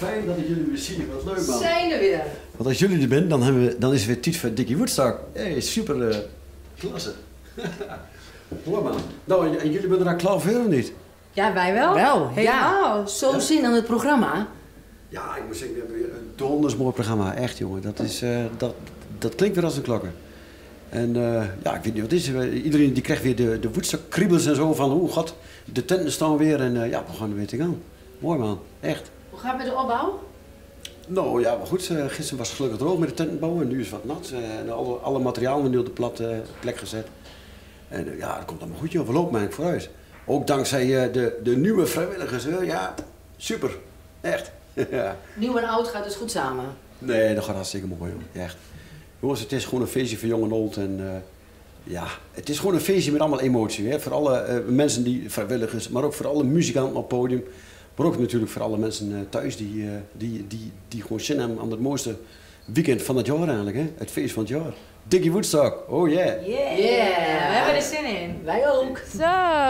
fijn dat ik jullie weer zie. Wat leuk, man. Zijn er weer. Want als jullie er zijn, dan is het weer tijd voor Dickie Woodstock. Hey, super klasse. Mooi, man. Nou, en jullie zijn er klaar voor of niet? Ja, wij wel. Wel, Helemaal. ja. Zo zin aan het programma. Ja, ik moet zeggen, we hebben weer een donders mooi programma. Echt, jongen. Dat is, dat klinkt weer als een klokken. En ja, ik weet niet wat het is. Iedereen die krijgt weer de Woodstock-kriebels en zo van, oh god, de tenten staan weer en ja, we gaan er weer te gaan. Mooi, man. Echt. Hoe gaat het met de opbouw? Nou ja, maar goed, gisteren was het gelukkig droog met de tentenbouw en nu is het wat nat. En alle materiaal nu op de plek gezet. En ja, dat komt allemaal goed, joh. We lopen eigenlijk vooruit. Ook dankzij de nieuwe vrijwilligers, ja, super. Echt. Ja. Nieuw en oud gaat dus goed samen. Nee, dat gaat hartstikke mooi, joh. Echt. Jongens, het is gewoon een feestje voor jong en oud. En ja, het is gewoon een feestje met allemaal emotie. Hè? Voor alle mensen die vrijwilligers, maar ook voor alle muzikanten op het podium. Maar ook natuurlijk voor alle mensen thuis die gewoon zin hebben aan het mooiste weekend van het jaar eigenlijk. Hè? Het feest van het jaar. Dickie Woodstock, oh yeah. Yeah. We hebben er zin in. Wij ook. Zo.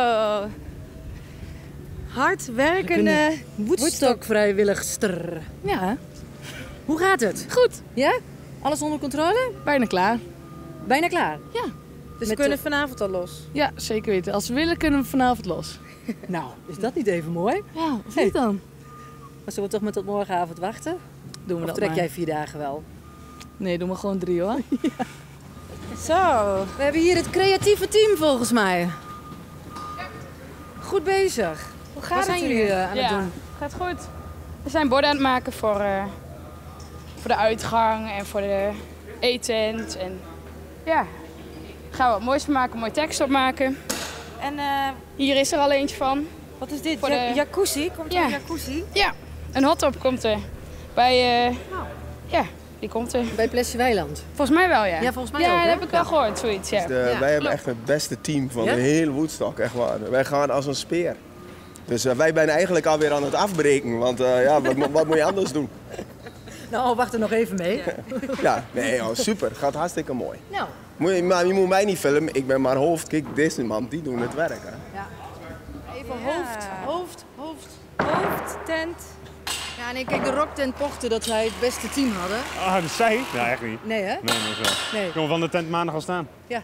Hard werkende Woodstock-vrijwilligster. Ja, Hoe gaat het? goed. Ja? Alles onder controle? Bijna klaar. Bijna klaar? Ja. Dus we Met kunnen vanavond al los. Ja, zeker weten. Als we willen kunnen we vanavond los. Nou, is dat niet even mooi? Ja, of niet dan? Maar zullen we toch met tot morgenavond wachten? Doen we Of dat trek maar. jij 4 dagen wel? Nee, doen we gewoon 3 hoor. Zo. We hebben hier het creatieve team volgens mij. Goed bezig. Hoe Wat gaat zijn het jullie hier? aan het doen? Gaat goed. We zijn borden aan het maken voor de uitgang en voor de eettent. En ja, gaan we wat moois van maken, een mooie tekst opmaken. En Hier is er al eentje van. wat is dit? Voor de- Jacuzzi? Komt er Ja. een jacuzzi? Ja, een hot-top komt er. Bij, ja, die komt er. Bij Plesje Weiland. Volgens mij wel, ja. Ja, volgens mij ja, ook, dat hè? heb ik wel gehoord, zoiets, ja. Wij hebben echt het beste team van Ja? de hele Woodstock, echt waar. Wij gaan als een speer. Dus wij zijn eigenlijk alweer aan het afbreken, want ja, wat moet je anders doen? Nou, wacht er nog even mee. Ja, nee, oh, super. Het gaat hartstikke mooi. Nou, Maar je moet mij niet filmen, ik ben maar hoofd. Kijk, deze man, die doen het werk. Hè. even Ja. hoofd. Tent. Ja, nee, kijk, de rocktent pochte dat zij het beste team hadden. Ah, dus zij? Ja, echt niet. Nee, hè? Nee, zo. Nee. Ik kon van de tent maandag al staan. Ja.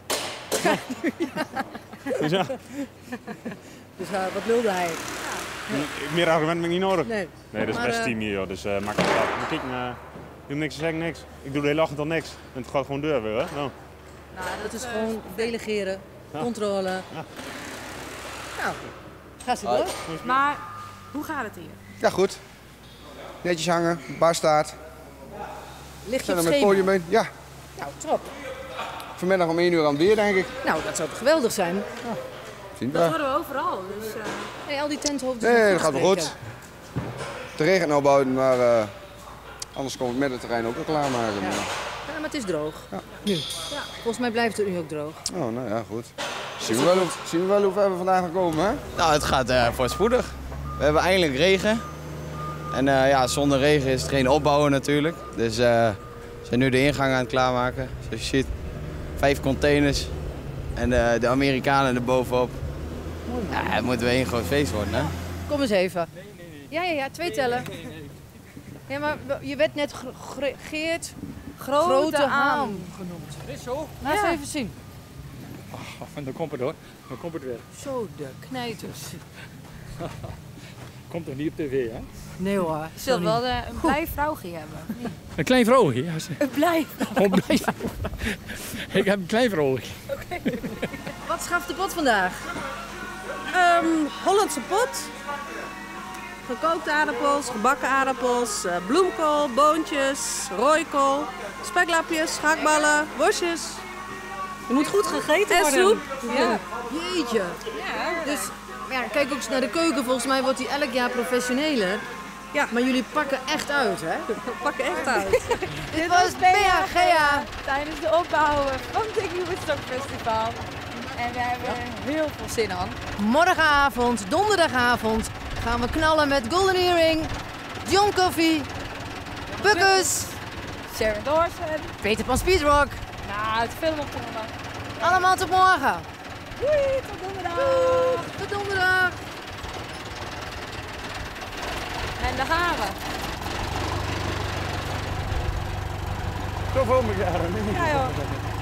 Dus ja, Dus wat wilde hij? meer argument ben ik niet nodig. Nee. Nee, dat is het Maar, beste team hier, joh. Dus maak het af. Maar kijk, je hoeft niks te zeggen, niks. Ik doe de hele ochtend al niks. En het gaat gewoon deur weer, hè? Nou. Nou, dat is gewoon delegeren, controle. Nou, ga ze door. Maar hoe gaat het hier? Ja, goed. Netjes hangen, bar staat. Ligt je Zijn op er met schema? podium mee? Ja, Nou, top. vanmiddag om 1 uur aan het weer, denk ik. Nou, dat zou toch geweldig zijn? Zien Dat we. horen we overal. Dus, Nee, al die tenthoofden Nee, zijn dat gaat wel goed. Het regent nou buiten, maar anders komen we het middenterrein ook wel klaarmaken. Ja. Ja, maar het is droog. Nu. Ja. Volgens mij blijft het nu ook droog. Oh, nou ja, goed. Zien we wel hoe ver we vandaag gaan komen, hè? Nou, het gaat voorspoedig. We hebben eindelijk regen. En ja, zonder regen is het geen opbouwen natuurlijk. Dus we zijn nu de ingang aan het klaarmaken. Zoals je ziet, 5 containers. En de Amerikanen erbovenop. Ja, het moet weer een groot feest worden, hè? Kom eens even. Ja, 2 tellen. Ja, maar je werd net Geert Grote Haan genoemd. Is zo? Laat eens even zien. Dan komt het hoor. Dan komt het weer. Zo, de knijters. Komt toch niet op tv, hè? Nee hoor. je zult wel een blij vrouwtje hebben. Een klein vrouwtje. Ja. Een blij. Oh, blij. Ik heb een klein vrouwtje. Wat schaft de pot vandaag? Hollandse pot. Gekookte aardappels, gebakken aardappels, bloemkool, boontjes, rooikool, speklapjes, gehaktballen, worstjes. Er moet goed gegeten En worden. soep. Ja. Jeetje. Dus ja, kijk ook eens naar de keuken. Volgens mij wordt die elk jaar professioneler. Ja. Maar jullie pakken echt uit, hè? We pakken echt uit. Dit was BHGA. Tijdens de opbouw van het Dickie Woodstock Festival. En we hebben heel veel zin aan. Morgenavond, donderdagavond, gaan we knallen met Golden Earring, John Coffee, Buckus, Sharon Dawson. Peter Pan Speedrock. Nou, het film op de zondag. Allemaal tot morgen. Doei, tot donderdag. Tot donderdag. En daar gaan we. Zoveel met jaren. Ja joh.